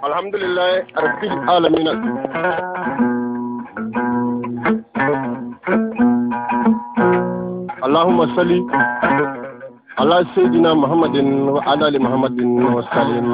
Alhamdulillah rabbil alamin. Allahumma salli ala sayyidina Muhammadin wa ala ali Muhammadin wa sallim.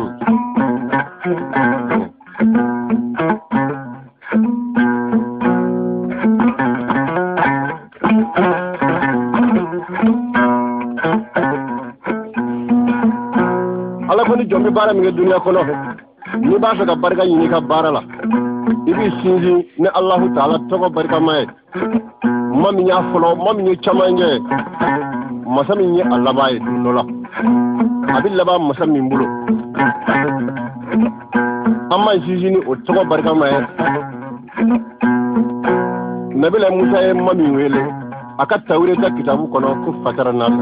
Allah ko ni jombi bara mi dunya kono ni ba fa ka barka yini ka bara la ibi sinji ne Allah ta'ala to ko barka mai mami nya folo mami ni chamanje masami ni Allah baye dunola abilla ba masami mbulo amma sinji ni o to ko barka mai nabila Musa e mami wele aka tawreta kitabu kono ko fatara nasa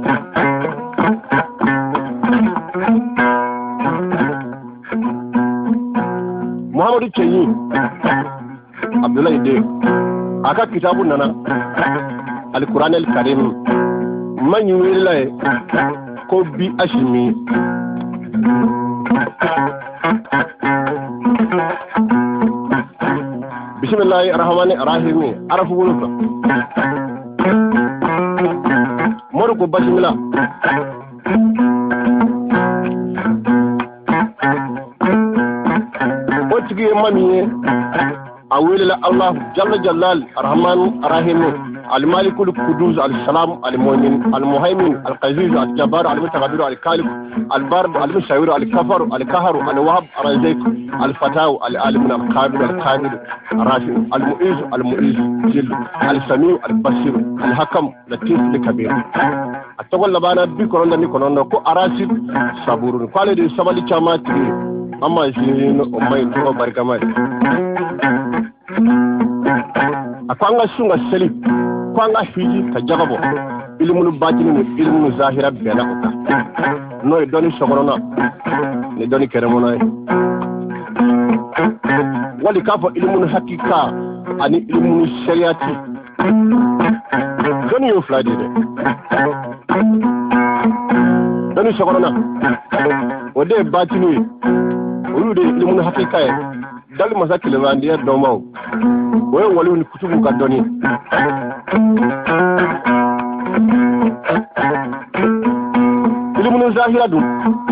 Muhammadu Kenyi Abdullahi De aka kitabu nana Al-Quran Al-Karim man yuwele ko bi ashimi Bismillahir Rahmanir Rahim arafu wulufa Moru ko basmillah Otigi mami awila Allah jalla jalal arrahman arrahim المالك القدوس السلام المؤمن المهيمن العزيز الجبار المتكبر الخالق البارد المشاور الكفر القهر الوهاب الرزاق الفتاو العالم القادر القادر الرافع المعيز جل السميع البصير الحكم لطيف الكبير اتقول لبانا بكرون دني كونون كو اراسيد صبور قال دي سبالي چاماتي اما جين امي تو بركمات akwanga sunga seli kwanga hiji kajagabo ilmu batini ni ilmu zahira bela oka no doni sokorona ni doni keremona wali kafa ilmu hakika ani ilmu shariati doni yo fladi de doni sokorona ode batini ulude ilmu hakika dal masakile vandia domaw wewe wali kutubu kadoni ilmu zahira du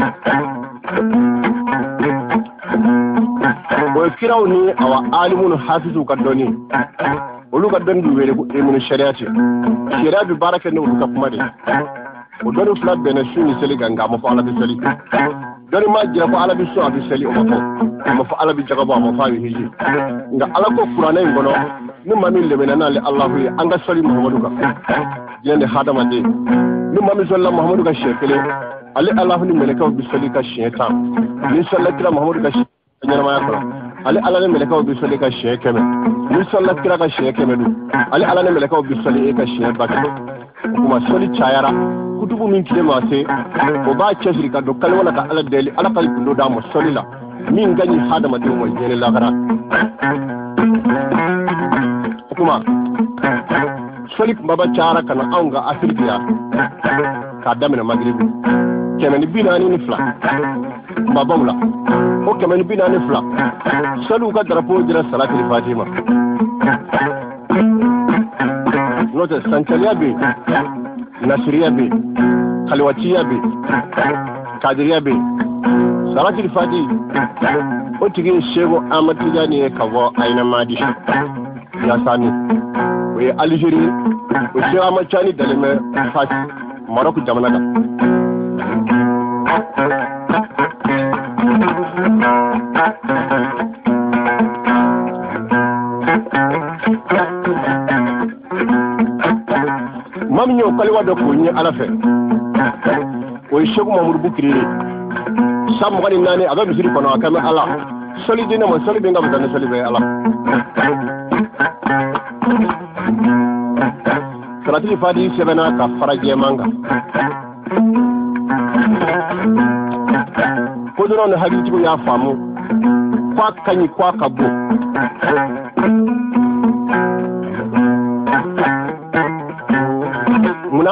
wewe firawni awa alimun hafizu kadoni olu kadoni du wele ko ilmu shariati shariati baraka ne olu kapmade o donu flat bene suni seli ganga mo fa ala bi seli doni ma jira ko ala bi so abi seli o ma fa ala bi jagaba ma fa hiji nga ala ko qur'ana ngono ni mami lebena na le Allah wi anga soli Muhammadu ka yende hadama de ni mami sallallahu Muhammadu ka shekele ali Allah ni meleka bi soli ka sheta ni sallallahu Muhammadu ka nyama ma yakra ali ala ni meleka bi soli ka shekeme ni sallallahu ka shekeme du ali ala ni meleka bi soli ka sheba kuma soli chayara kutubu min kile ma se o ba chesri ka do kalwala ka ala deli ala kal kundo da mo soli la min gani hadama de mo yene la gara kuma solik baba cara kana anga afrika ka damina magribi kemen binani ni fla baba mula o kemen binani fla salu ka drapo jira salatul fatima note sanchaliya be nasriya be khalwatiya be kadiriya be salatul fatima o tigi shego amatiya ne kawo aina madi ya sani we Algerie o shira machani daleme fati Maroc jamana da mami nyo kalwa do ko ni alafe o shego Mamoudou Boukri sam ngani nani aba misiri kono akame ala soli dina mo soli benga mutane soli be ala Salatili fadi sebena ka faraje manga kodoro no hagi tibu ya famu kwa kanyi kwa kabo muna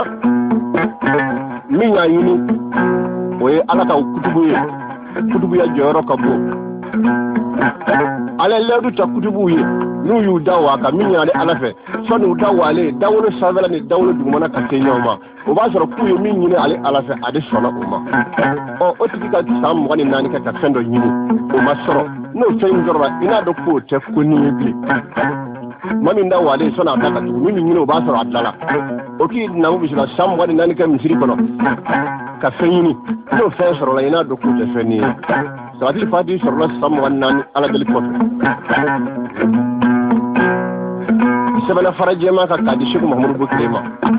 minya yini oye alaka kutubu ya joro kabo ala ledu takutubu ye nu yu dawa ka min yale ala fe so nu dawale dawlo savela ni dawlo dugumana ka tenyoma o ba soro ku ye min nyine ale ala fe ade sona uma o tika sam woni nani ka fendo nyini o ma soro no fen jorra ina do ko te ko ni bi mami dawale sona ta ka min nyine o ba soro adala o ki na mu bisila sam woni nani ka misiri kono ka fenyini no fe soro la ina do ko te feni Sawati fadi sorla sam wannan ala dal ko sabana faraje ma ka kadi Sheikh Muhammad Bukrema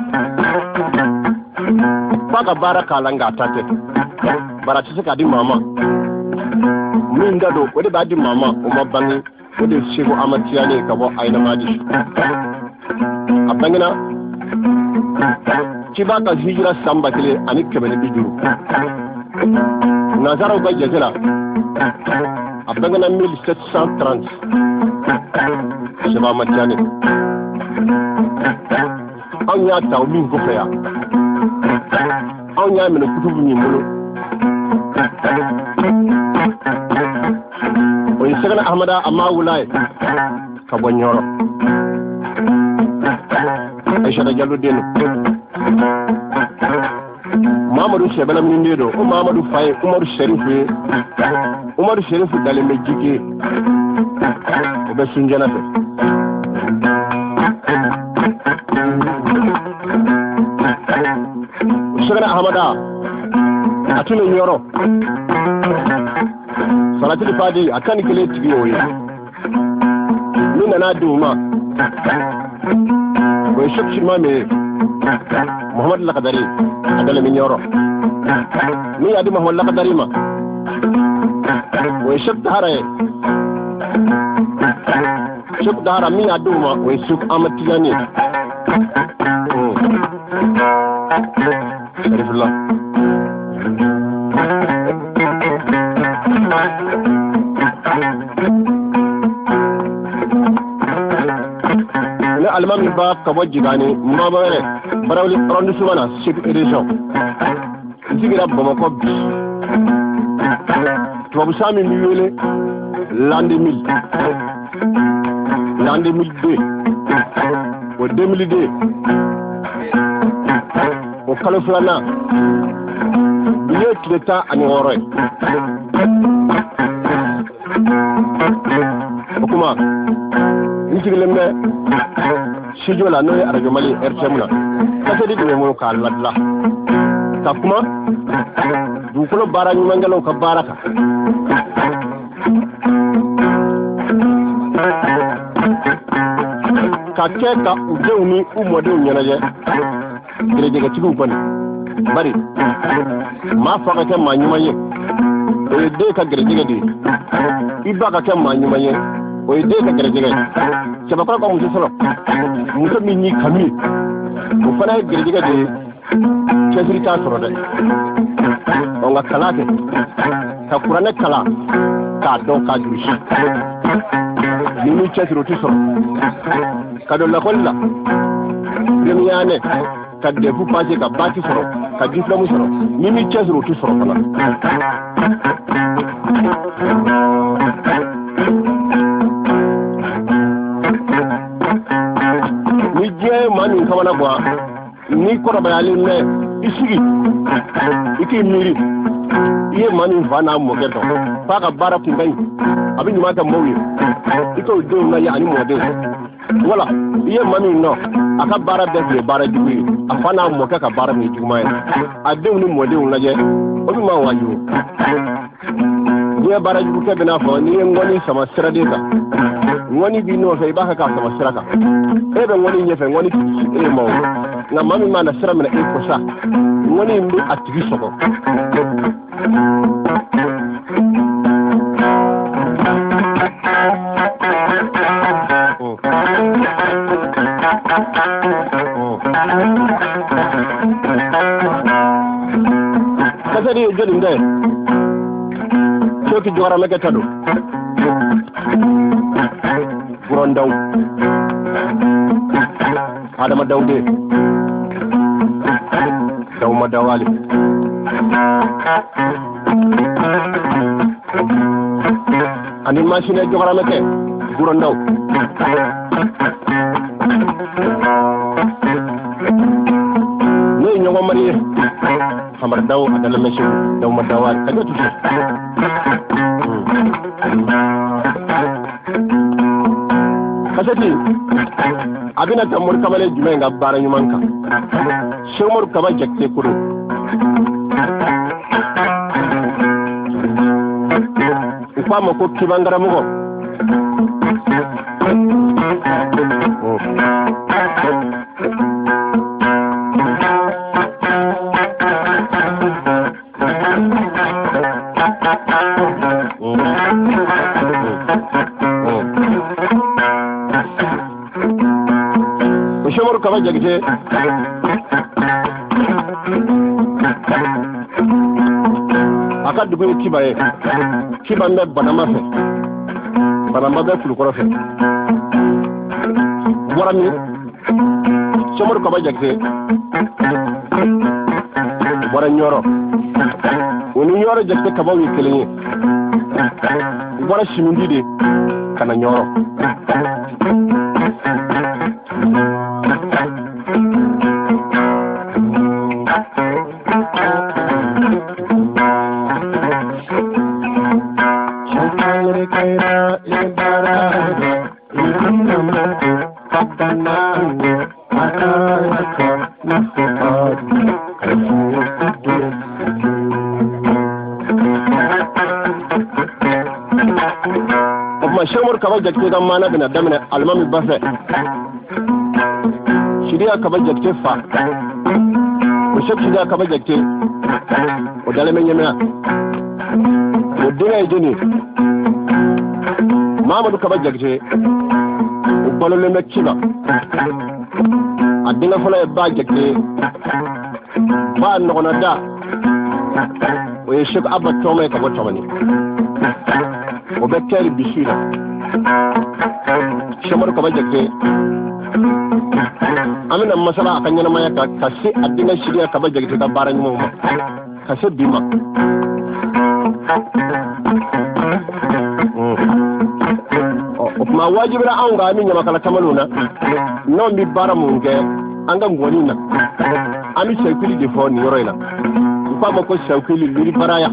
faga baraka langa tate barati saka di mama min dado wode ba di mama o mabangi wode Sheikh Amatiyane ka bo ayna madi abangina ci baka hijra samba kile ani kebele bijuru nazaro ba jazela abangana 1730 Sheikh Amatiyane an ya taw min ko feya an ya min kutubu ni mulo o Sheikh Ahmada amma wulay ka bonyoro Aisha da jallu denu Mamadou Shebala min ndedo o Mamadou Faye Umaru Sharif dale me jike o be sunjana fe Sheikh Ahmada atune nyoro salatul fadi akan kile tibiyo ye nuna na duma ko shakshi ma me Muhammad Lakadari adala min nyoro ni adi Muhammad Lakadari ma ko shak dahara mi aduma ko suk Amatiyane Sharifullah almami ba ka wajji gani mabare barawli rondu subana Sheikh Edison sigira Bamako bi to bu sami mi wele l'année 1000 2002 au 2002 au Kaloflana il est l'état à Nioré comment ntiglemme Sijo la no arajo mali RTM la kase di me mo ka ladla ta kuma du ko bara ñu mangalo ka baraka ka keka ujewni umode nyanaje gire jega ci du bani bari ma faka ke ma nyuma ye e de ka gire jega di ibaka ke ma nyuma ye o ide ka gere jege seba ko mu solo mu ko mi ni kami o fana gere jege de chesri ta soro de o nga kala ke ka kurane kala ka do ka jushi ni ni chesri to soro ka do la kolla dem yaane ka de fu passé ka bati soro ka diplôme soro ni ni chesri to soro kala mani kamana kwa ni kora bayali ne isigi iki miri iye mani vana mogeto paka bara kungai abin mata mawi iko do na ya ani mode wala iye mani no aka bara de bara dibi afana moka ka bara mi jumai adem ni mode unaje obi ma wayu ye bara dibu ke bena fo ni ngoni sama sradeka ngoni bi no fe baka ka sama sraka ebe ngoni nyefe ngoni e mo na mami mana sra mena e kosa ngoni mbi atigi soko kasari jodi nde soki jora meke tado Burondaw Adama Dawde Dawma Dawali ani machine jogara meke guro ndaw ne ñongo mariye xamar daw adala mesu daw ma dawal ka jotu kasati abina tamur kamale jume nga bara nyumanka shomor kaba jakte kuro upa mako kibangara mugo shomor kaba jakte aka dugu kibaye kiba mbe banama fe banama be kulukoro fe warami shomor kaba jakte wara nyoro woni nyoro jakte kaba wi kelenye wara shimindi de kana nyoro shomor kaba jakte ga mana bina damina almami bafe shiriya kaba jakte fa o shek shiriya kaba jakte o daleme nyemea o dinga jeni mamadou kaba jakte o bolole me kiba adinga fola ba jakte ba nogona da o ye shek abba tome kaba tomani o be keri bishira shomor kaba jakte amina masala akanyana maya ka se adinga shiriya kaba jakte ka bara nyuma ka se bima ma wajibira an ga min nyama kala kamaluna non bi bara munge anga ngoni na ami sekuli de foni yoroina fa ma ko sekuli liri baraya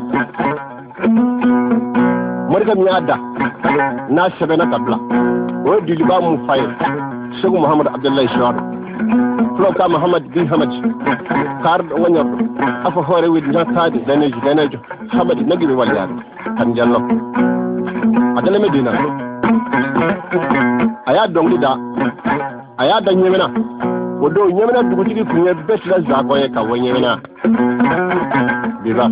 morga mi adda na sebena kabla o diliba mu fay Sheikh Muhammad Abdullah Shawar Floka Muhammad bin Hamad kar wanyar afa hore wi na tadi danejo Hamad nagibe waliyar kan jallo adala medina aya dongli da aya da nyemena wodo nyemena dugutigi kunye besla zako ye ka wonyemena biba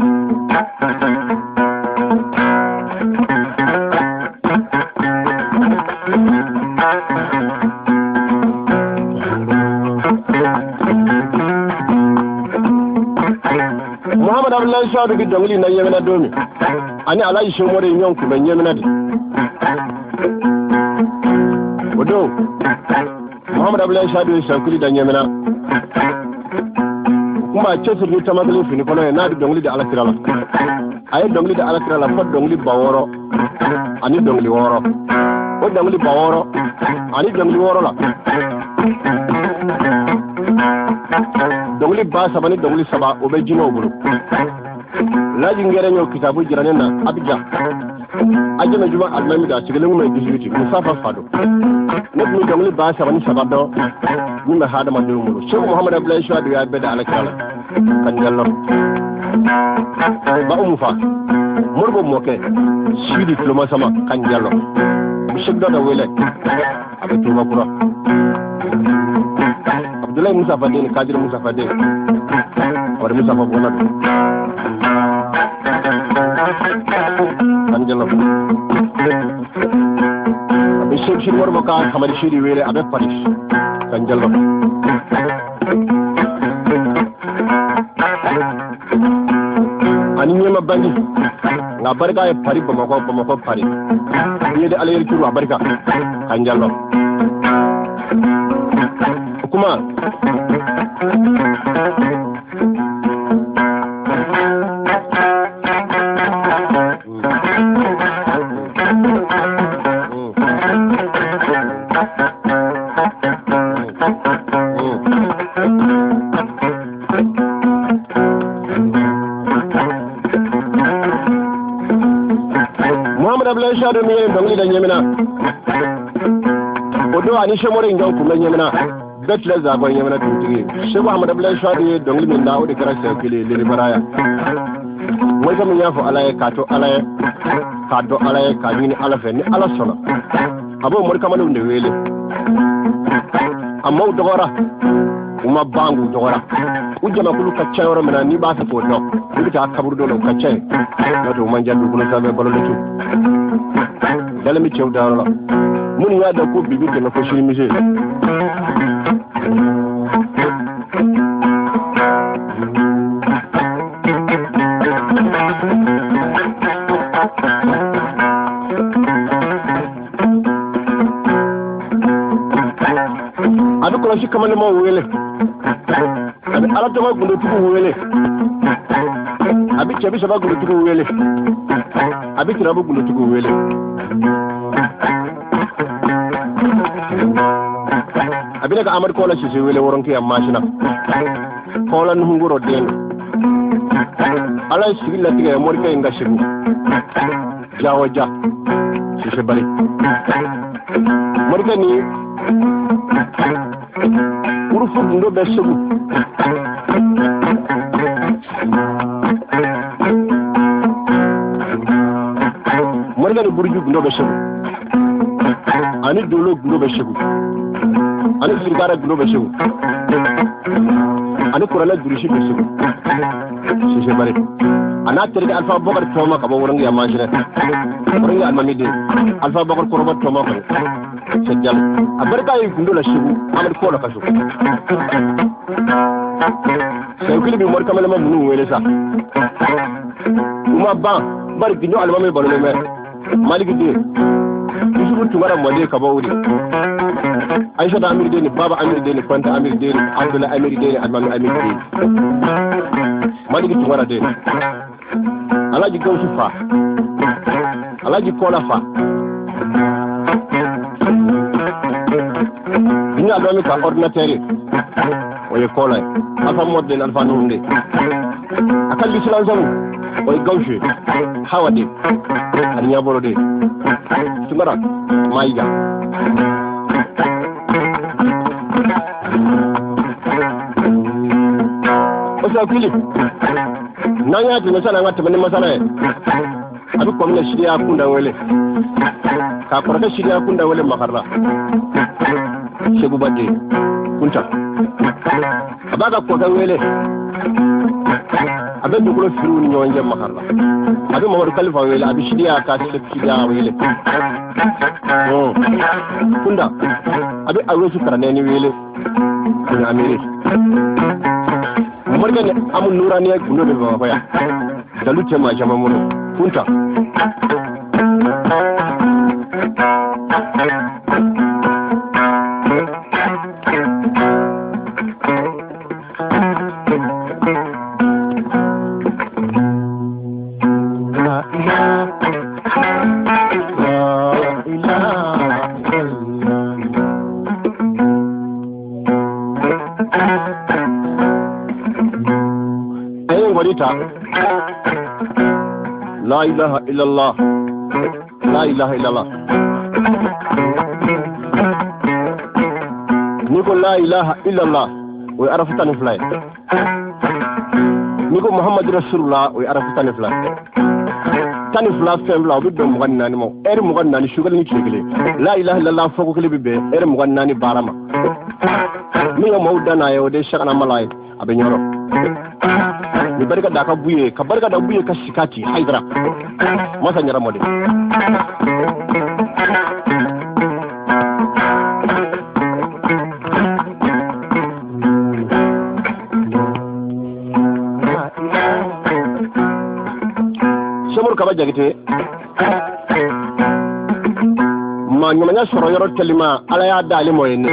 Muhammad Abdullahi Shawar gi dongli na nyemena domi ani alaji shomore nyonku be nyemena di wodo Muhammad Abdullahi Shawar shankuli da nyemena kuma chesir ni tamadali fini kono na di dongli da alakirala ay dongli da alakirala fa dongli baworo ani dongli woro o dongli baworo ani dongli woro la dongli ba sabani dongli saba o be jino bulu laji ngere nyo kitabu jiranena abija ajana juma almami da sigelen mu 18 musafa fado ne bu dongli ba sabani sabado ni ma hada ma dulu mu Sheikh Muhammad Abdullahi Shawar ya be da alakala kan jallo ba umu fa murbo moke shi diploma sama kan jallo Sheikh da wele abe tuba kura Abdullahi Musa Fadin Kadir Musa Fadin war Musa Fabona kan jallo abe Sheikh shi murbo ka kamar shiri wele abe Paris kan jallo ani nyema bandi nga barka e pari bamako pari yede alayel turu barka kan jallo kuma Muhammad Abdullah Shadu mi yen dongli da nyemina odo ani shemore ngam kuma nyemina betla za ba nyemina tutigi Sheikh Muhammad Abdullah Shadu dongli min da odi karasa kile le baraya mo kam yafo alaye kato alaye kado alaye kadini alafe ni ala sona abo mo kam nde wele amma dogora uma bangu dogora ujama kulu kacce yoro mena ni ba sa ko do bita kaburu do kacce do man jandu kulu sabe balolo tu dala mi cew daro mun ya da ko bibi de ko shiri mise adu ko shi kamane mo wele ala to gundo tuku wele abi chebi shaba gundo tuku wele abi tirabu gundo tuku wele abi daga amar kola shi wele woron ke amma shina kola nguro den ala shi la tiga mo ke nga shibu jawo ja shi bari mo ke ni urufu ndo be shibu morgani burju ndo be shibu ani dolo ndo be shibu ani sirgara ndo be shibu ani kurala durishi be shibu shi bare ana tere alfa bakar toma ka ba wurin ya mashine wurin ya almamide alfa bakar kurba toma ko sejjal abarka yi gundo la shibu amad ko la kaso sai kili bi mor kamala ma bunu wele sa uma ba bar gindo almame balole me maliki de yusufu tungara mode ka ba wuri aisha da amir de ni baba amir de ni fanta amir de ni abdullah amir de ni almame amir de maliki tungara de alaji gawsu fa alaji kola fa ina almame ka ordinateur oye kola alfa modde alfa nunde akal bislan zamu oye gawsu hawade arinya borode tungara maiga osa kili nanya tuna sana ngata mani masala abi ko mina shiriya kunda wele ka koraka shiriya kunda wele makarra shegu badde kunta abaga ko kan wele abe dukulo firu ni nyonje makarra abi mawar kalifa wele abi shiriya ka shiriya wele kunda abi awe su karane ni wele ni amiri morgane amun nuraniya gundo be baba ya dalu tema jama mono kunta لا إله إلا الله لا إله إلا الله نقول لا إله إلا الله ويعرف تنفلاي نقول محمد رسول الله ويعرف تنفلاي تنفلا فملا وبدو مغناني مو إير مغناني شغل نيكلي لا إله إلا الله فوق كلي بيبي إير مغناني بارما مي مودنا يودي شغنا ملاي أبنيرو ni barka da ka buye ka barka da buye ka shikati haidara masa nyara mode shamur ka ba jagite ma nyamanya soro yoro kelima ala ya dali moyene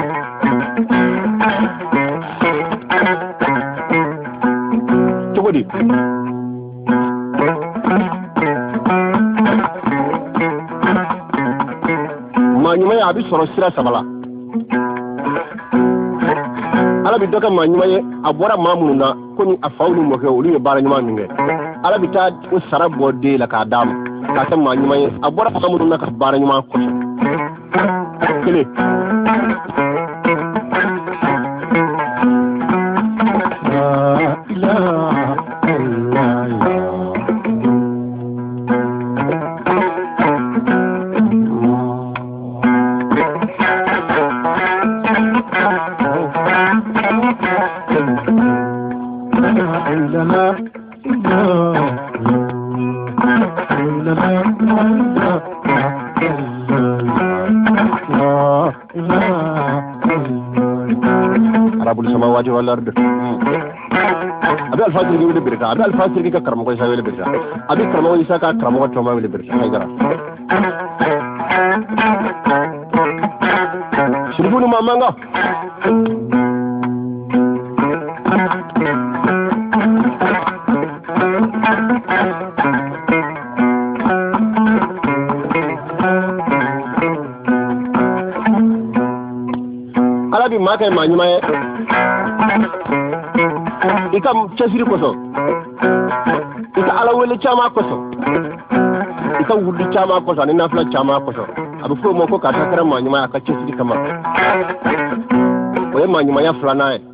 togodi manyuma ya bi soro sira sabala ala bi doka manyuma ye abora mamuna ko ni afawlu mo ke olu ye bara nyuma minge ala bi ta o sarabo de la ka dam ka ta ma nyuma a bora fa mu na ka bara nyuma ko kele Arabul samawati wal ard abi al-fasir gi birta abi al-fasir gi ka karamo ko sa wele birta abi karamo isa ka karamo ko ma wele birta ay gara shirgunu mamanga alabi makai manyuma ye ika chasiri koso ika ala wele chama koso ika wudi chama koso ni nafla chama koso abu fo moko ka takara manyuma aka chasiri kama oye manyuma ya fulana ye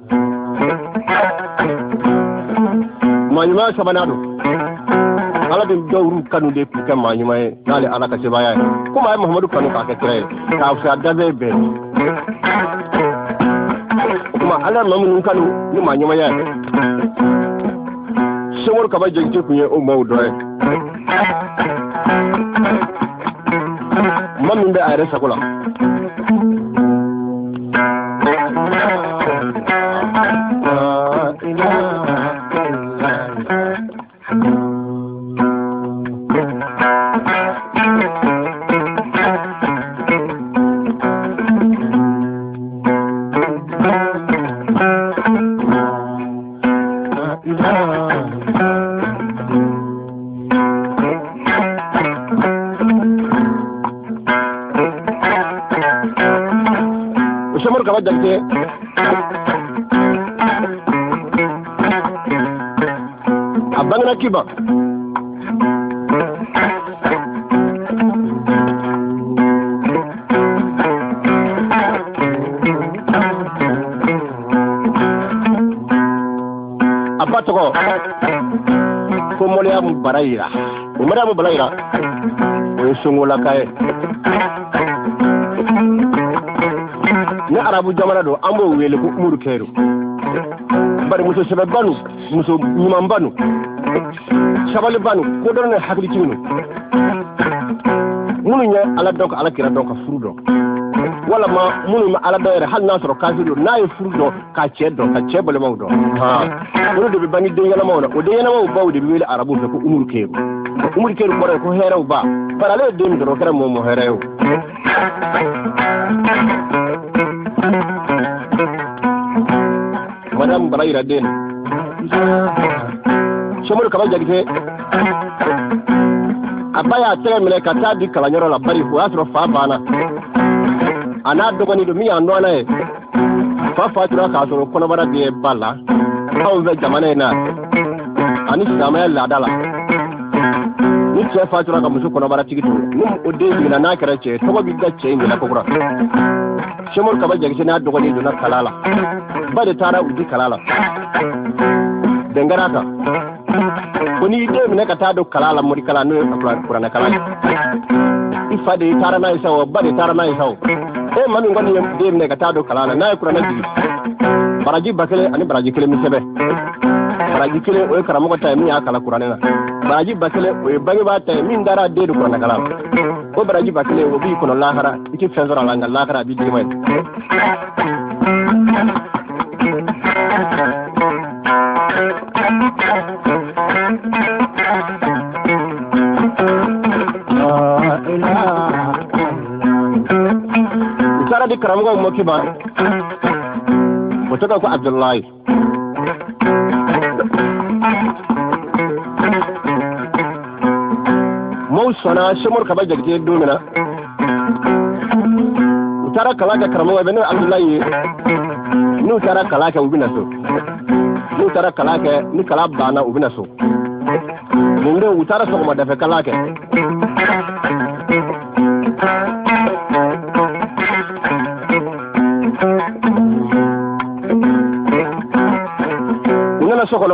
manyuma sabanado ala bin dawru kanu de pika manyuma ye nale ala ka sebaya kuma ay muhammadu kanu ka ka kire ka fa dabe be kuma ala mamun kanu ni manyuma ya shomor ka ba jengte kunye o mawdo e mamun be ayre sakula shomor ka ba jengte abangna kiba abatoko ko moliya mu barayira o mara mu barayira o songola kay ni arabu jamana do ambo wele ko umuru keru bari muso sebe banu muso nyimam banu sabali banu ko dorne hakli tinu munu nya ala donc ala kira donc furu do wala ma munu ma ala dayre hal nasro kafiru nay furu do ka cebole mawdo ha munu de bani de yala mawna o de yana maw bawde bi wele arabu ko umuru keru ko heraw ba parale de mi do kera mo heraw madam barayira den shomor ka ba jagite abaya tere mele ka ta di kala nyoro la bari ko asro fa bana ana dogoni do mi ando na e fa tura ka so ko na bara de balla aw ve jamane na ani sama la dala ni ce fa tura ka musu ko na bara tigito num o de ni na kara ce to ko bi da ce ni la ko kura shomor ka ba jagite na dogoni do na kalala ba da tara uji kalala dengarata koni de mi ne ka ta do kalala muri kala no kurana kala ifa de tara na isa o ba de tara na isa o e mami ngoni de mi ne ka ta do kalala na kurana digi baraji bakele ani baraji kele mi sebe baraji kele o karamo ko tay mi ya kala kurana na baraji bakele o bangi ba tay min dara de do kurana kala o baraji bakele o bi kono lahara iki fenzora langa lahara bi di mai Isara di karamuga umoki ba Watoka ko Abdullahi Mausana shimur kaba jagje domina Utara kalaka karamuga benu Abdullahi Ni utara kalaka ubina so Ni utara kalaka ni kalab bana ubina so Munde utara so ma dafe kalaka Nana sokono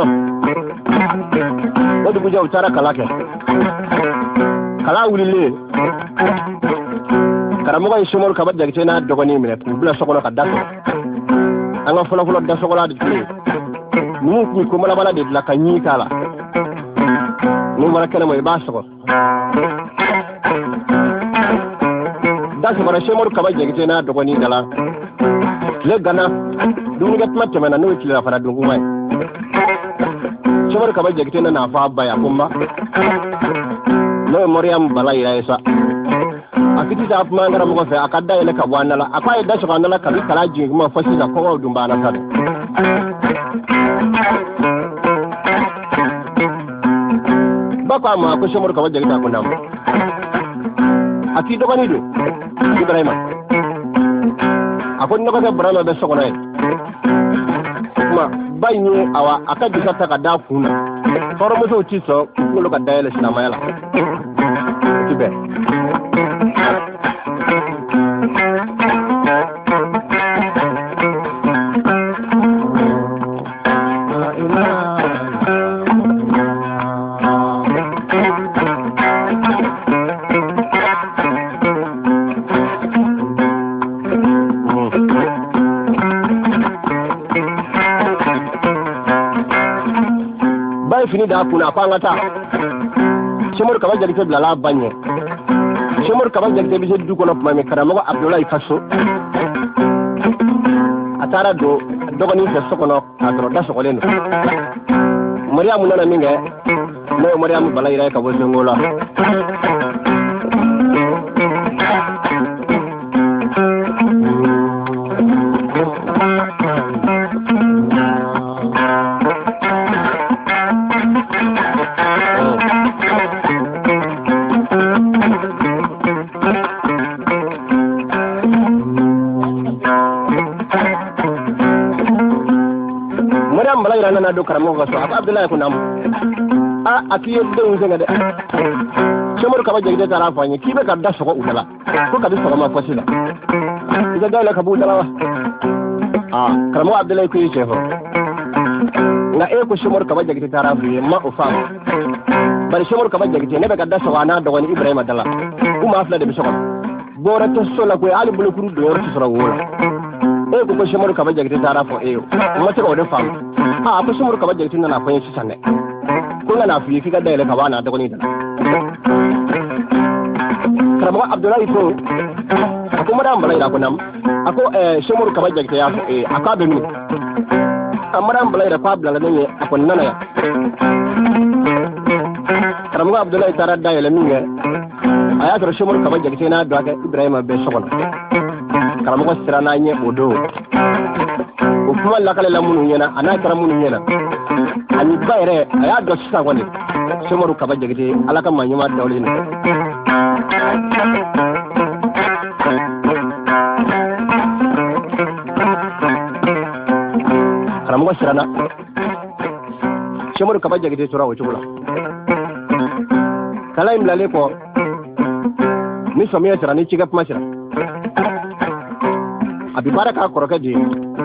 o dugu jaw tara kala kɛ kala wulile karamɔgɔ ye Semoru Kaba Jakite n'a dɔgɔnin minɛ k'u bila sokɔnɔ ka da sɔrɔ an ka fɔlɔfɔlɔ da sɔgɔla de tun ye numu kun ko malabala de dilan ka ɲi k'a la n'u mara kɛnɛ ma i b'a sɔgɔ da sɔgɔra Semoru Kaba Jakite n'a dɔgɔnin da la tile gana dumunikɛ tuma tɛmɛna n'o ye tilelafana dunkuma ye Semoru Kaba Jakite nana fɔ a ba ye a ko ma n'o ye Moriyamu Bala yira ye sa a kiti ta kuma an karamɔgɔ fɛ a ka da yɛlɛ ka bɔ an da la a ko a ye da sɔgɔ an da la kabi kala jigin kuma fɔ sisan kɔngɔw dun b'an na sa dɛ ba ko a ma ko Semoru Kaba Jakite a ko naamu a k'i dɔgɔnin don Ibrahima a ko nɔgɔkɛ Burama bɛ so kɔnɔ ye kuma ba in ye awa a ka disa ta ka da kun na tɔɔrɔmusow ti sɔn kunkolo ka dayɛlɛ silamɛya la o ti bɛn fini da kuna ko an ka taa Semoru Kaba Jakite bilala ba ɲɛ Semoru Kaba Jakite bɛ se du kɔnɔ tuma min karamɔgɔ Abdulayi ka so a taara don dɔgɔnin fɛ so kɔnɔ k'a sɔrɔ da sɔgɔlen don Moriyamu nana min kɛ n'o ye Moriyamu Bala yira ye ka bɔ Sengo la nana do karamɔgɔ ka so a ko Abdulayi ko naamu a k'i ye denw sɛgɛn dɛ Semoru Kaba Jakite taara fɔ an ye k'i bɛ ka da sɔgɔ u da la ko kabi sɔgɔma fɔ sisan i ka da yɛlɛ ka b'u da la wa karamɔgɔ Abdulayi ko i cɛ fɔ nka e ko Semoru Kaba Jakite taara fɔ ye ma o faamu bari Semoru Kaba Jakite ne bɛ ka da sɔgɔ a n'a dɔgɔnin Ibrahima da la u maa fila de bɛ so kɔnɔ bɔrɛ tɛ so la koyi hali bolokuru donyɔrɔ tɛ sɔrɔ wo la e ko Semoru Kaba Jakite taara fɔ e ye o ma se ka o de faamu a ko Semoru Kaba Jakite nana fɔ n ye sisan dɛ ko n kana f'i ye k'i ka da yɛlɛ ka bɔ a n'a dɔgɔnin da la karamɔgɔ Abdulayi ko a ko Moriyamu Bala yira ko naamu a ko Semoru Kaba Jakite y'a fɔ e a k'a bɛ min a Moriyamu Bala yira k'a bilala ne ɲɛ a kɔni nana yan karamɔgɔ Abdulayi taara da yɛlɛ min kɛ a y'a sɔrɔ Semoru Kaba Jakite n'a dɔgɔkɛ Ibrahima bɛ so kɔnɔ karamɔgɔ siran n'a ɲɛ o don o kuma lakalela minnu ɲɛna a n'a kɛra minnu ɲɛna ani ba yɛrɛ a y'a dɔn sisan kɔni Semoru Kaba Jakite Ala ka maa ɲuman dawlen don karamɔgɔ siranna Semoru Kaba Jakite tora o cogo la kalan in bilalen kɔ ni sɔmiya sera ni cikɛ kuma sera a bɛ baara k'a kɔrɔkɛ de ye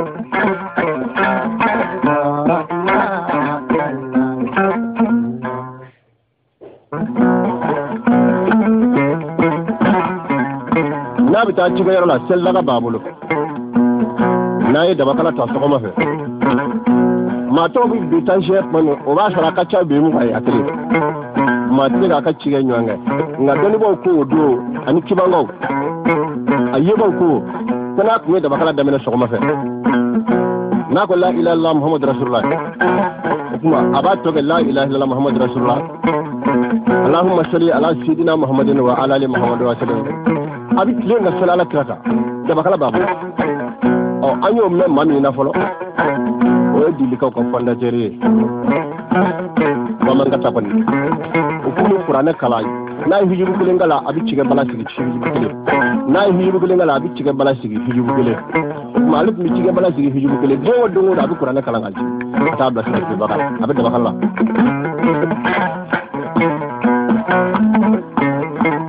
n'a bɛ taa cikɛyɔrɔ la selidaga b'a bolo n'a ye dabakala ta sɔgɔma fɛ maa tɔw bɛ bi tansiyɛ tuma min o b'a sɔrɔ a ka ca bi mun ka ye a kelen maa tɛ se k'a ka cikɛ ɲɔgɔn kɛ nka dɔnnibaaw ko o don ani kibangaw a yebaw ko ko n'a tun ye dabakala daminɛ sɔgɔma fɛ n'a ko la ilaha illallah Muhammadu Rasulullah o tuma a b'a tɔ kɛ la ilaha illallah Muhammadu Rasulullah Allahumma salli ala sayidina Muhammadin wa ala ali Muhammadu wa sallam a bɛ tile ka seli ala kira kan dabakala b'a bolo an y'o mɛn maa min na fɔlɔ o ye dilikaw ka fondateur ye Bamankata kɔni o kun bɛ kuranɛ kalan n'a ye hijibu kelen k'a la a bɛ cikɛ bala sigi hijibu kelen n'a ye hijibu kelen k'a la a bɛ cikɛ bala sigi hijibu kelen o tuma ale tun bɛ cikɛ bala sigi hijibu kelen don o don a bɛ kuranɛ kalan ka jigin ka taa bila sira tilebaka a bɛ dabakala la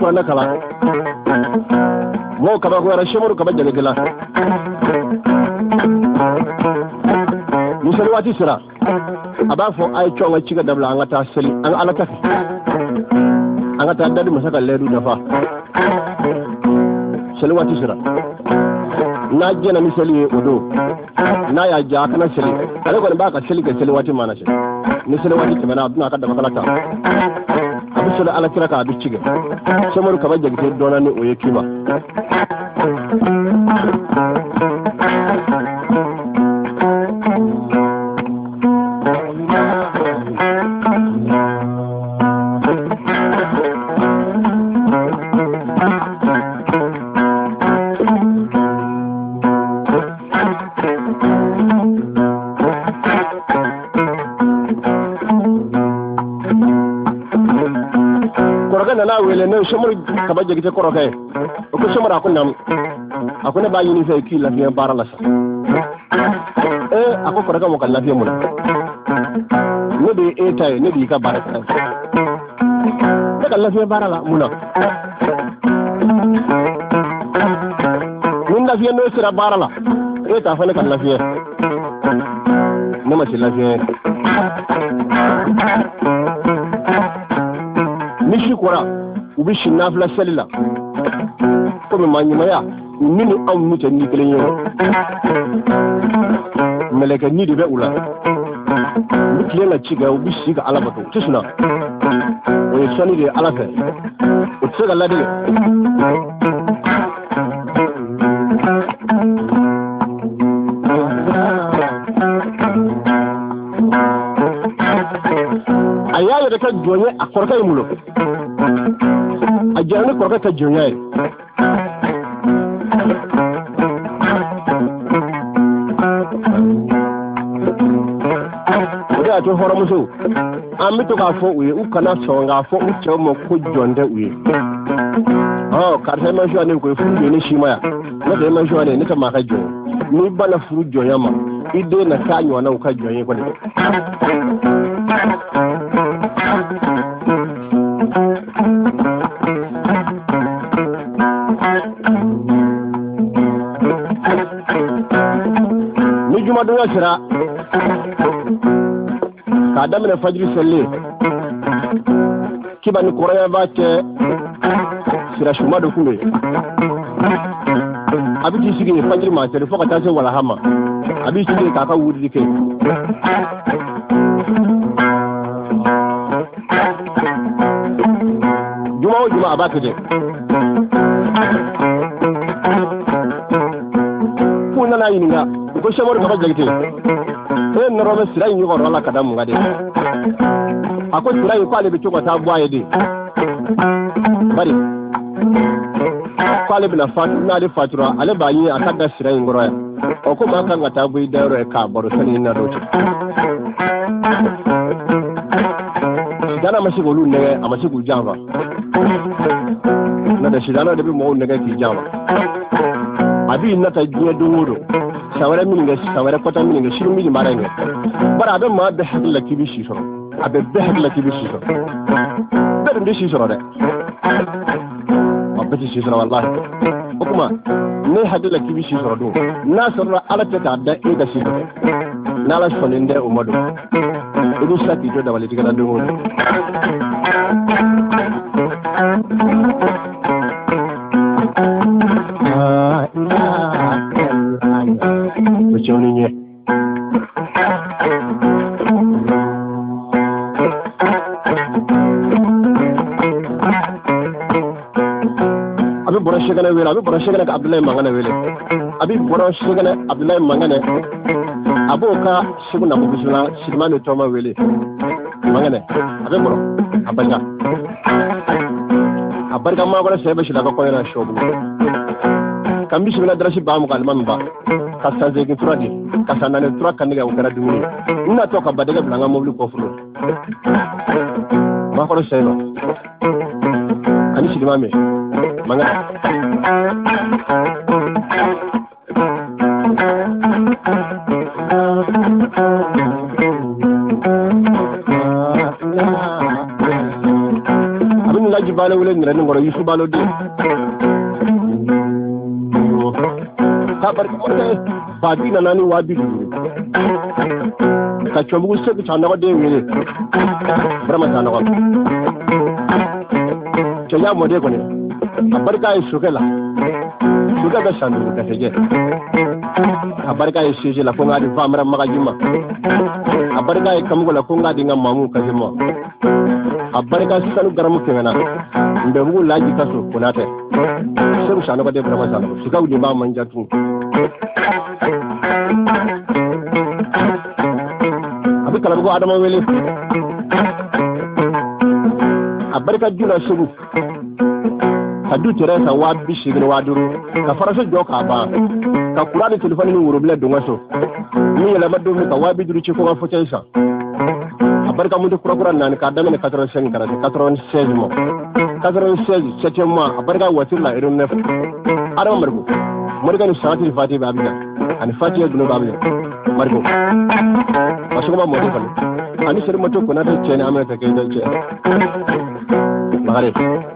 na kala mo kaba ko ra shemuru kaba jage gela misali wati sira aba fo ay chonga ciga dabla angata sel an alata angata dadi masaka ledu dafa sel wati sira na jena misali odo na ya ja kana sel ale ko ba ka sel ke sel wati mana sel ni sel wati tmana aduna ka da makalata abu sel ala kira ka du ciga shemuru kaba jage te dona ni o yekima na wele ne shomur kaba jegi te koroke o ko shomur akuna ba yini fe ki la fiya bara la sa ako koroka mo kan la fiya mo ne de tay ne di ka bara ta ne kan la fiya bara la muna min la fiya no sira bara la ta fa ne kan la fiya ne ma ci la fiya mishi kora ubi shinafla salila ko me manyimaya mini am muta ni kelen yo meleka ni de be ula mutile la ciga ubi shiga alabato tisuna o yesani de alafe o tsega la de ayaye de ka jonye akorka imulo ajani korka ka jonye oda to horo muso amito ka fo uye ukana songa fo uche mo ko jonde uye karse ma jwa ne ko fu ni shimaya na de ma jwa ne ta ma ka jo ni bana furu jonya ma ide na kanyo na ka jonye ko ne juma do sira ka damina fajri selle kibani koraya bace sira shuma do kule abiti sigi fajri ma tere foka tase wala hama abiti sigi ka wudi dike juma abake de kuna na yininga ko shemor ka jagite noro be sira yin goro la kadam ngade ako sira yi kwale be choko ta bwaye de bari kwale bila fat na de fatura ale ba yi akada sira yin goro ya o ko ma kan ngata bu idaro e ka boro sani na roche dana masigo lu ne amasigo jamba na da shidana da bi mo ne ga ki jamba abi nata jiya duro sawara mininga sawara kota mininga shiru mili marange bara abe ma be hakla kibi shisoro abe be hakla kibi shisoro be be shisoro de abe shisoro wallahi okuma ne hakla kibi shisoro do na sarra ala ta da e da shisoro na la sonende umado idu sati to da wali tigana do Johnny abi borashegana wele abi borashegana ka Abdullahi mangana wele abi borashegana Abdullahi mangana aboka shuguna ko bisuna shimano toma wele mangana abi boro abarga ma gora sebe shi daga koyana shobu kambi shi na darashi ba mu kalman ba kasanze ki turadi kasana ne turaka ne ga ukara dumi ina to ka badaga blanga mobli ko fulu ma ko sebe ani shi mame mangana alhaji balo wule ni ngoro yusu balo de ta barka morte babi na nani wabi ka chombu se ka na de wele brama ta na ko ya mo de ko ne barka yi sukela suka ga sandu ka teje barka yi sije la ko ngadi famra magajima barka yi kamugo la ko ngadi ngam mamu kajima barka sanu garamu kengana mbe bugu laji kaso kunate sebu shano ko de brama sano suka udi ba manja tu abi kala bugo adama wele barka jula subu kadu teresa wa bishigin waduru ka faraso joka ba ka kurani telefoni ni wuruble dongaso ni yela maddo ka wabi duru ci ko ga fotaysa barka mu de kura nan ka damene 85 karate 96 mo 96 7 mois barka watilla irin nef adam margo marga ni sati fati babida ani fati dunu babida margo wasu kuma mo defal ani sir moto ko na da cene amata kai da ce magare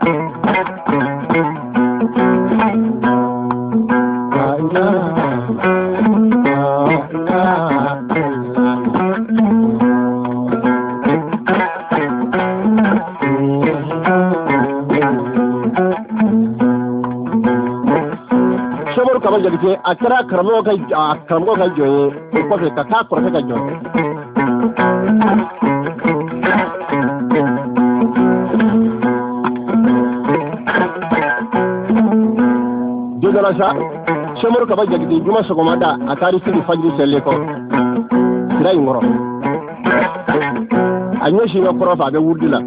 jadi akira karamo ka joye ko fe ka ko ka joye jodala sa shemoro ka ba jadi juma so komada akari sidi fajri selle ko sirai ngoro anyo shi no korofa be wurdila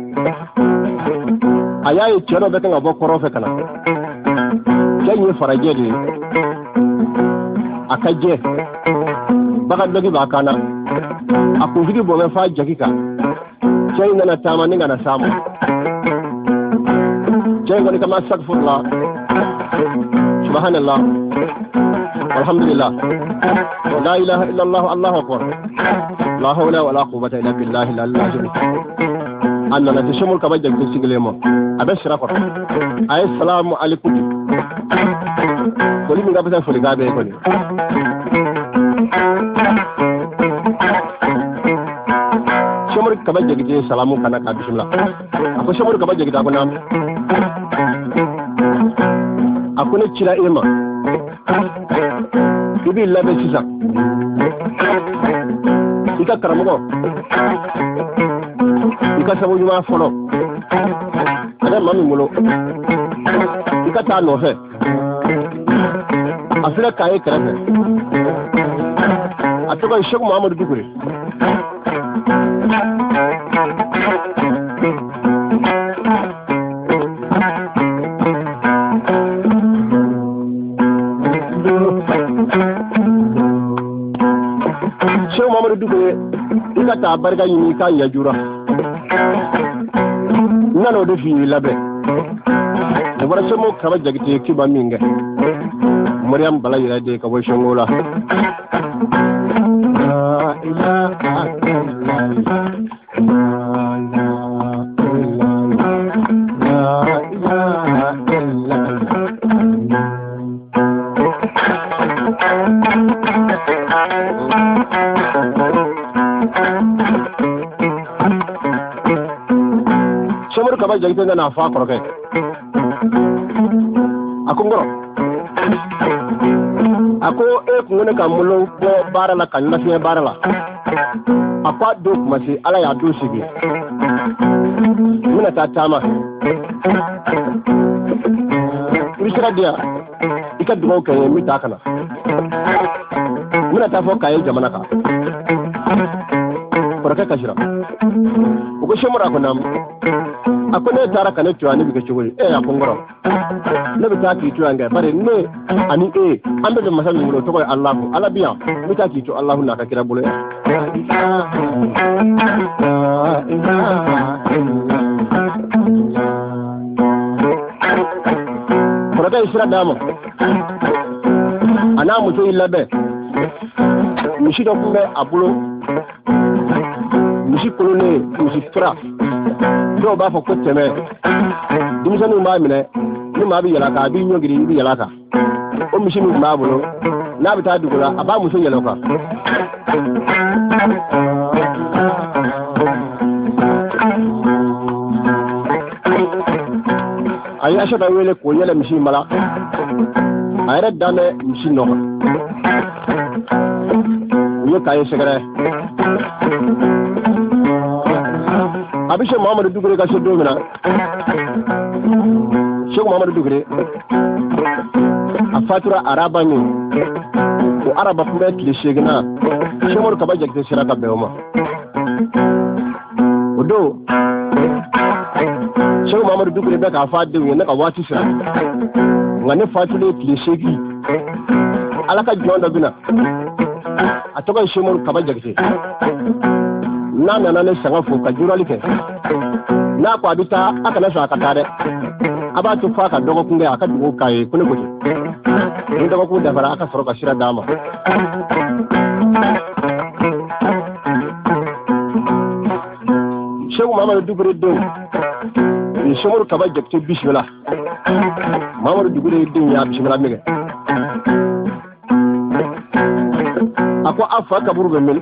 ayayi chero be kan bo korofa kana kenyi farajeli akaje baka dogi bakana akujigi bo fa jakika cey nana tama ni ngana samu cey ngoni kama astaghfirullah subhanallah alhamdulillah la ilaha illa allah allahu akbar la hawla wala quwwata illa billahi al-aliyyil azim anna la tashmul ka bajja siglemo abashra ko assalamu alaikum ko li nga basa fo gabe ko ni shomor ka bajja gidi salamu kana ka bismillah ako shomor ka bajja gidi akona akone chira ema ibi labe sisa ika karamogo ika sabu juma folo ada mami mulo ika ta no fe afira kaye karafe atoka Sheikh Muhammad Duguri Sheikh Muhammad Duguri ika ta barga yini ka yajura nano de fi labe da bara samo kaba jagite ki ba minga Maryam bala yira de ka bo shongola la ilaha Somor kaba jagite na fa koroke akungoro ako ngone ka mulo ko barala kan na fi barala apa do masi ala ya do sigi muna ta tama risira dia ika do ka mi ta kana muna ta fo ka jamana ka koraka kashira uko shomora ko nam akone tara kana tuani bi kachuri akungoro nabi ta ki tu anga bare ne ani ambe de masal ngulo to ko Allah ala biya mi ta ki tu Allah na ka kira bule koraka isra damo ana muto ilabe mishi do kumbe abulo mishi kolone mishi fra do ba fo ko teme Dimisani ma mine ni ma bi yala ka bi nyogiri bi yala ka o misi mi ma bolo na bi ta dugula aba muso yala ka aya shaba wele ko yala misi mala ayra dame misi no yo kaye segere abishe Muhammadu Dugure ka so domina Sheikh Muhammadu Dugure a fatura araba ni ko araba kuma kile shegina shemor ka baje ke sira ka bewma odo Sheikh Muhammadu Dugure be ka faade wi na ka wati sira ngane fatule kile shegi alaka jonda bina atoka shemor ka baje ke na ne sanga fo ka jurali ke na kwa bita aka na sa ka tare aba to fa ka dogo kunga aka dugo kai kune goje ni dogo ku da fara aka soro ka shira dama Sheikh Muhammadu Dugure do ni shomor ka ba jekte bismillah Muhammadu Dugure do ya bismillah mege ako afa ka burbe min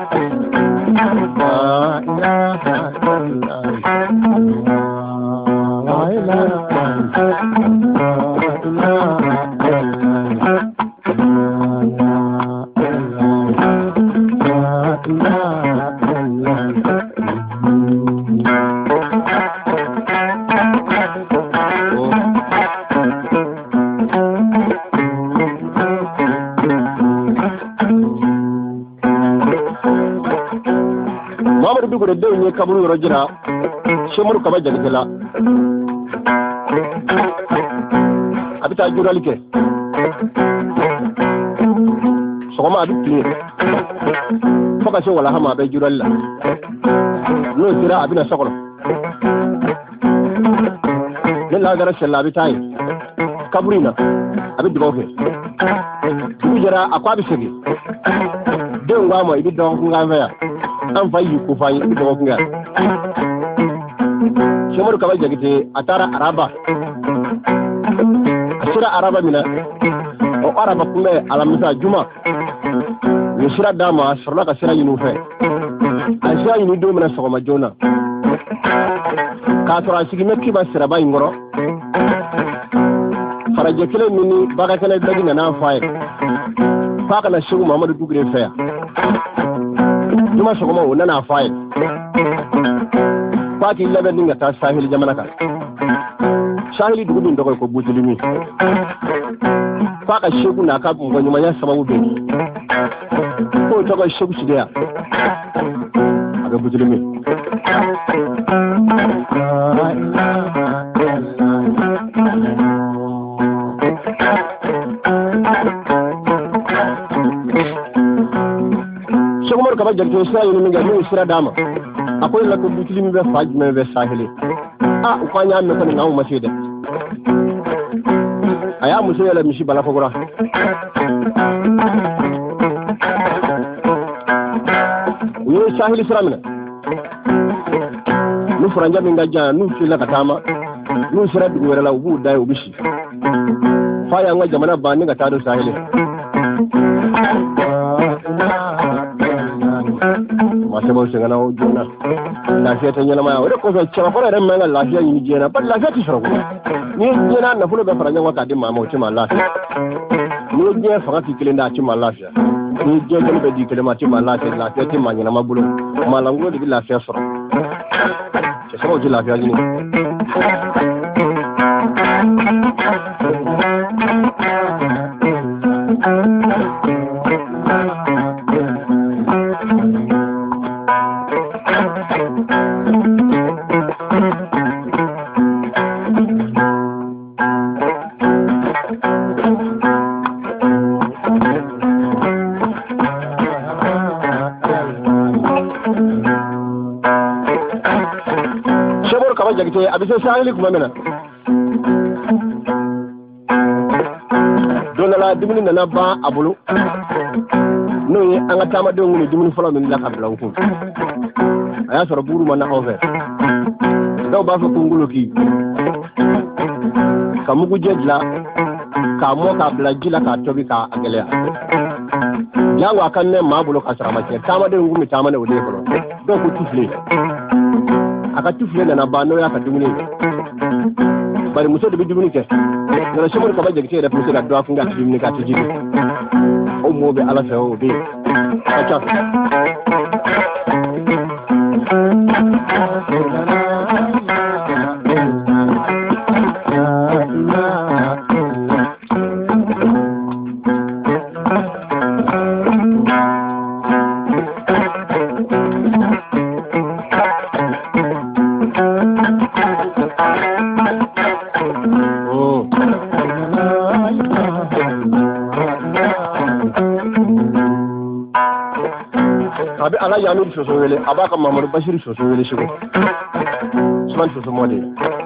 Dugure de ni kaburu rojira shemuru kaba jagdela abita juralike sogoma abiti foka se wala hama be juralla no sira abina sokolo della gara shella abitai kaburina abidi gofe jira akwa bisegi de ngamo ibi don ngava ya an fayi ko fayi ko kunga shemar ka baje gite atara araba asira araba mina o araba kuma alamisa juma ni sira dama sorla ka sira yinu fe asira yinu do mina sokoma jona ka tora sigi mekki ba sira ba ngoro faraje kele mini baga kele dagi na fayi fa kana Sheikh Muhammadu Dugure fe Juma sogoma wona na faye Pati lebe ninga ta sahili jamana ka Sahili dugu bin dogo ko butulimi Paka Sheikh na ka bungo nyuma ya sababu be Ko to ko Sheikh sidia aga butulimi Shomor kaba jalto sa yini minga ni sira dama akoy la ko butili mi be faaj me be sahili ko nya me ko ngaw masida aya muso yala mishi bala fogora ni sahili sira mina nu franja minga jana nu fila katama nu sira du wala ubu dai ubishi fa ya nga jamana ba ni ga tado sahili masabo singana o jona lafiya tan yana maya wada ko so cewa fara ran manga lafiya yi jena ba lafiya ti shoro ni jena na fulo be faranya waka di mama o ti ma lafiya ni je fara ti kilinda ti ma lafiya ni je jeli be di kilima ti ma lafiya ti ma nyina mabulo malango di lafiya soro ce sabo ji lafiya ni jagite abise sahili kuma mena dona la dimini nana ba abulu no ye anga tama de nguni dimini folo min la kabla ko aya soro buru man na over do ba fa kungulu ki kamugu jedla ka mo ka bla jila ka tobi ka agelea jangwa kan ne mabulo ka sarama ke tama de ngumi tama ne wode ko do ko tufle aka tufle na ba no ya ka dumuni bari muso de dumuni ke na shimur ka ba jegte da muso da do afunga dumuni ka tijini o mo be ala fa o be acha abi ala yanu soso wele abaka Mamadou Bashir soso wele shigo suman soso mode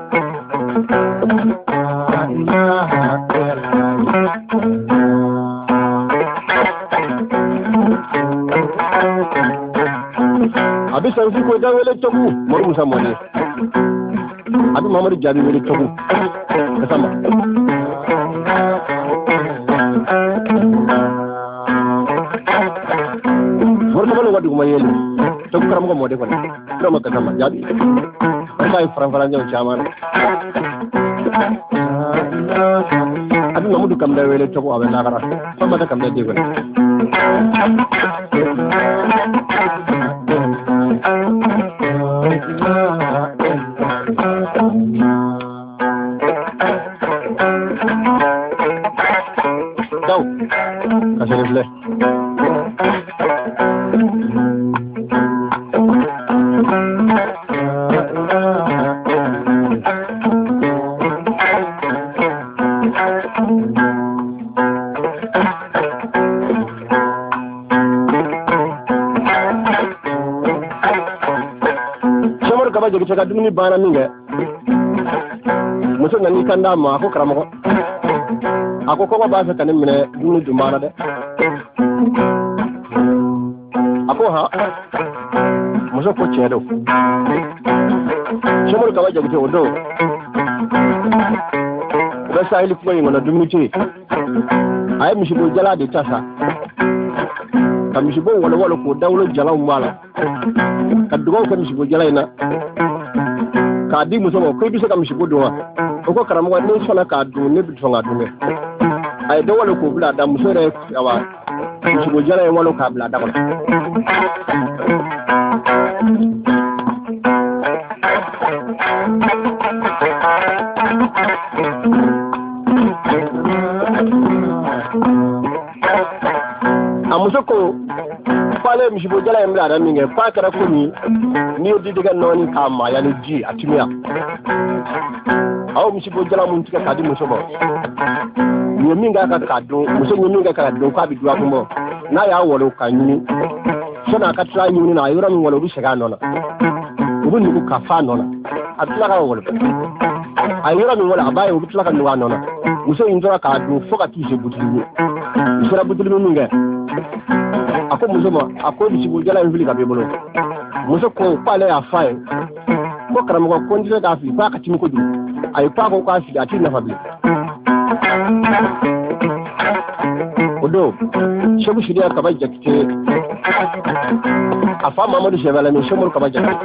abi sanfi ko da wele togu mor musa mode abi Mamadou Jabi wele togu kasama wadu kuma yelo to karam ko mode ko do makka sama jabi bay fran jaw chaman adu namudu kam da wele to ko abe na gara sama da kam da digo daw kasele jadi cakap dulu ni barang ni ke, musuh nanti kanda mah aku kerama aku kok bahasa kan ni mana dulu tu mana deh, aku musuh kau cedok, semua kau jadi cakap odo, rasa hidup kau yang mana dulu ciri, ayah mesti berjalan di casa, kami mesti walau kau dahulu jalan malam, kadang kami mesti berjalan na. Kadi muso ko bi se kam shigo do ko karam wa ne sona ka do ne bi tonga do ne ay do wala ko bla da muso re awa shigo jara e wala ka bla da ko amuso ko pale mi shibo jala emla da minge pa kara ko ni di diga noni kama ya ni ji atimia aw mi shibo jala mun tika kadi muso bo ni minga ka kado muso ni minga ka do ka bi duwa mo na ya wolo kanyi sona ka tra ni na yura mi wolo bi shiga nona ubun ni ku ka fa nona atla ka wolo ayura mi wolo abaye ubi tla ka nwa nona muso injora ka do foka ti je butulu isra butulu minga ako muso ma ako bisibu jala en ka bebolo muso ko pale ya fay ko karam ko konjira da fi ba ka timi ko du ay pa ko ka fi ati na fabli odo shebu shidia ka ba jakite afa Mamadou Chebala mi shomul ka ba jakite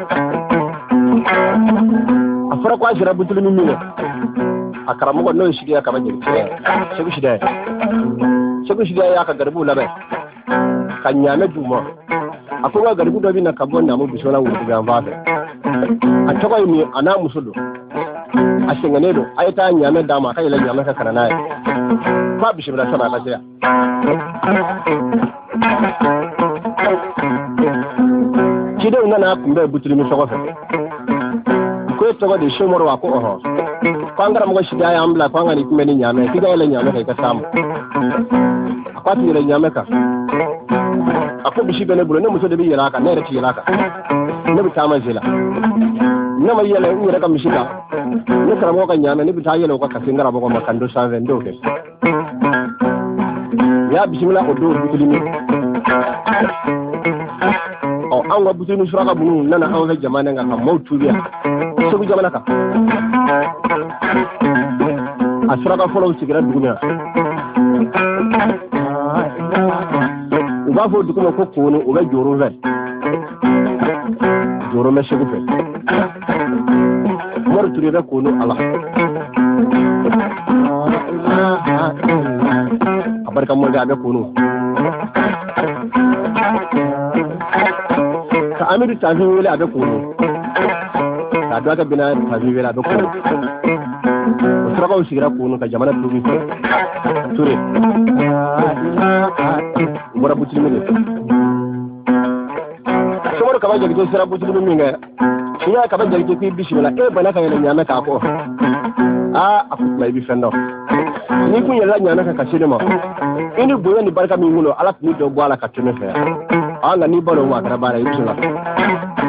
afara ko ajira butulu mi mi akaram ko no shidia ka ba jakite shebu shidia ya ka garbu labe kanyame duma akwai garbu da bina kabon na mu bisola wuce ga vafe a takwai mi ana musudo a shingane do ai ta nyame dama kai la nyame ka karana ya fa bishi da sama ka tsaya kide una na kumbe butuli mi sokofe ko to de shomoro wa ko ho kwangara mo shi da ya ambla kwanga ni kumbe ni nyame kida ile nyame kai ka samu akwati ile nyame ka ako bishi bene bulo ne muso de bi yelaka ne reti yelaka ne bi tama jela ne ma yele ni reka mishika ne kara mo ka nyame ne bi ta yele ko ka singara bo ko makando 122 ke ya bismillah ko do bitulimi o an ga butunu suraka bunu nana an ga jamana ga kan mautubiya so jamana ka asraka folo sigira duniya uba fo dukuma ko kono uba joro ve joro me shegu fe mor turida kono ala abarka mo ga be kono ka amiru tafi wele abe kono ka do aka bina tafi wele abe kono usraka usigira kono ka jamana tubi ture mura butilmi somoro kaba jagito sira butilmi minga siya kaba jagito ki bismillah bana ka yana nyame ka ko akutla ibi fendo ni kun yalla nyana ka kasile ma ini boyo ni barka mi ngulo ala ni do gwala ka tume fe anga ni balo wa kara bara ibisula